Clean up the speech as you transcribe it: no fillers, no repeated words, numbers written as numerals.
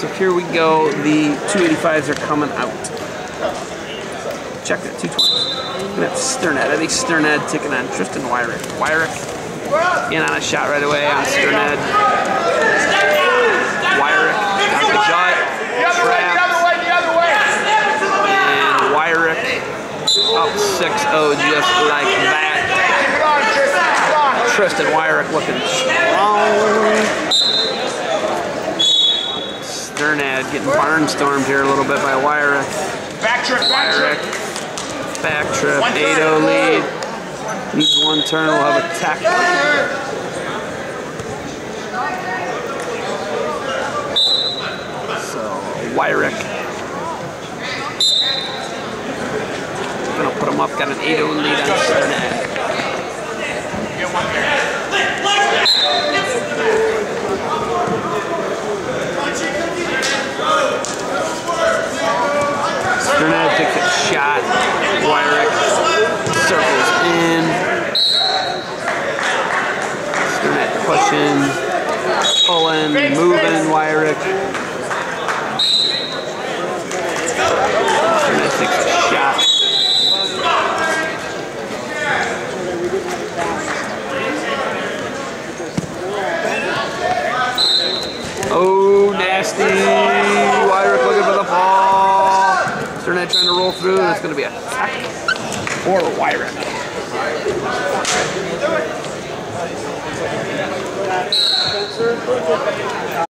So here we go. The 285s are coming out. Check that, 220s. We're gonna have Sternad. I think Sternad taking on Tristan Wyrick. Wyrick in on a shot right away on Sternad. Wyrick got the gut. Trapped. And Wyrick up 6-0 just like that. Tristan Wyrick looking strong. Sternad getting barnstormed here a little bit by Wyrick. Wyrick. Back trip, 8-0 lead. Needs one turn, we'll have a tech. So, Wyrick. Gonna put him up, got an 8-0 lead on Sternad. Sternad takes a shot. Wyrick circles in. Sternad pushing, pulling, moving. Wyrick. Sternad takes a shot. Oh, nasty. Wyrick looking for the ball. Sternad trying to roll through, and it's going to be a tech for Wyrick.